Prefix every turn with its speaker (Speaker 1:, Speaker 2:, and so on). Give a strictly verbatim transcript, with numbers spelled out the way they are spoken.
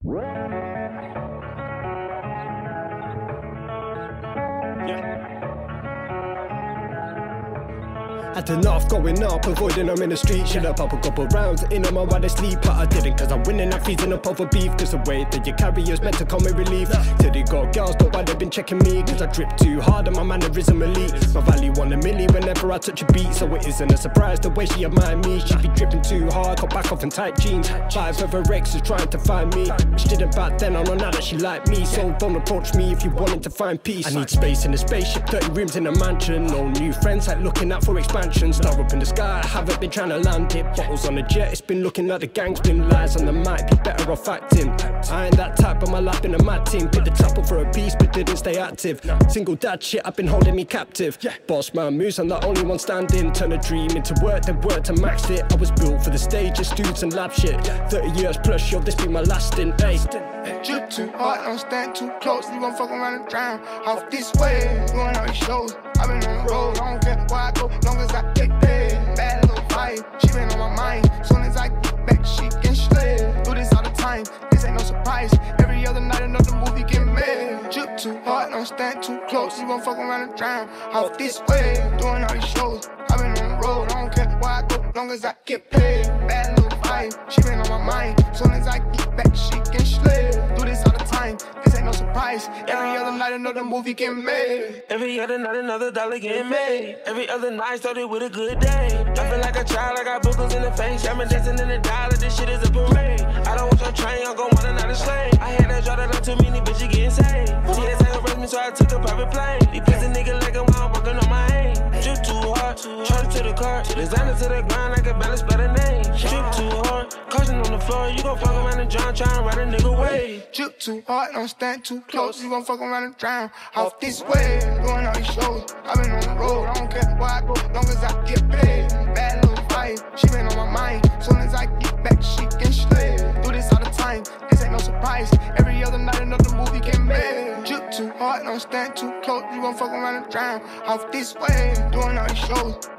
Speaker 1: Had enough going up, avoiding them in the street. Should have pop a couple rounds in them while they sleep, but I didn't, cause I'm winning. I'm feeding up over beef, cause the weight that you carry is meant to come with relief. Till they got girls, but why they've been checking me, cause I drip too hard and my mannerism elite. My value on a milli whenever I touch a beat, so it isn't a surprise the way she admire me. She be dripping too hard, got back off in tight jeans. Five of her exes trying to find me. She didn't back then, I know now that she like me, so don't approach me if you wanted to find peace. I need space in a spaceship, thirty rooms in a mansion. No new friends, like looking out for expansion. Star up in the sky, I haven't been trying to land it. Bottles on a jet, it's been looking like the gang's been lies on the mic, be better off acting. I ain't that type, but my life in a mad team. Picked the trap up for a piece, but didn't stay active. Single dad shit, I've been holding me captive. Boss man moves, I'm the only one standing. Turn a dream into work, then work to max it. I was built for the stage, just dudes and lab shit. Thirty years plus, yo, this be my last stint, ayy.
Speaker 2: Drip too hard, don't stand too close. You gon' fuck around and drown. Off this way, going all these shows. I've been on the road, I don't care where I go, long as I get paid. Bad little vibe, she been on my mind. Soon as I get back, she can slay. Do this all the time, this ain't no surprise. Every other night another movie get made. Drip too hard, don't stand too close. You gon' fuck around and drown. Off this way, doing all these shows. I've been on the road, I don't care where I go, long as I get paid. Bad little vibe, she been on my mind. Soon as I get back, she can slay. Do this all the time, this ain't no surprise. Every other night another movie get made.
Speaker 3: Every other night another dollar get made. Every other night started with a good day. I feel like a child, I got boogers in the face. I'm dancing in the dollar, this shit is a parade. I don't want your train, I'm gon' want another slave. I had that draw that up too many bitches getting saved. T S A arrest me, so I took a private plane. These pussy niggas like I'm while working on my aim. Drip too hard, charge to the car. Designer to the ground, I can balance better name. Drip too hard, caution on the floor. You gon' fuck around and drown, tryna ride a nigga way.
Speaker 2: Drip too hard, don't stand too close. You gon' fuck around and drown. Off this way, doing all these shows. I've been on the road, I don't care where I go, long as I get paid. Bad little vibe, she been on my mind. Soon as I get back, she can slay. Do this all the time, this ain't no surprise. Every other night another movie get made. Drip too hard, don't stand too close. You gon' fuck around and drown. Off this way, doing all these shows.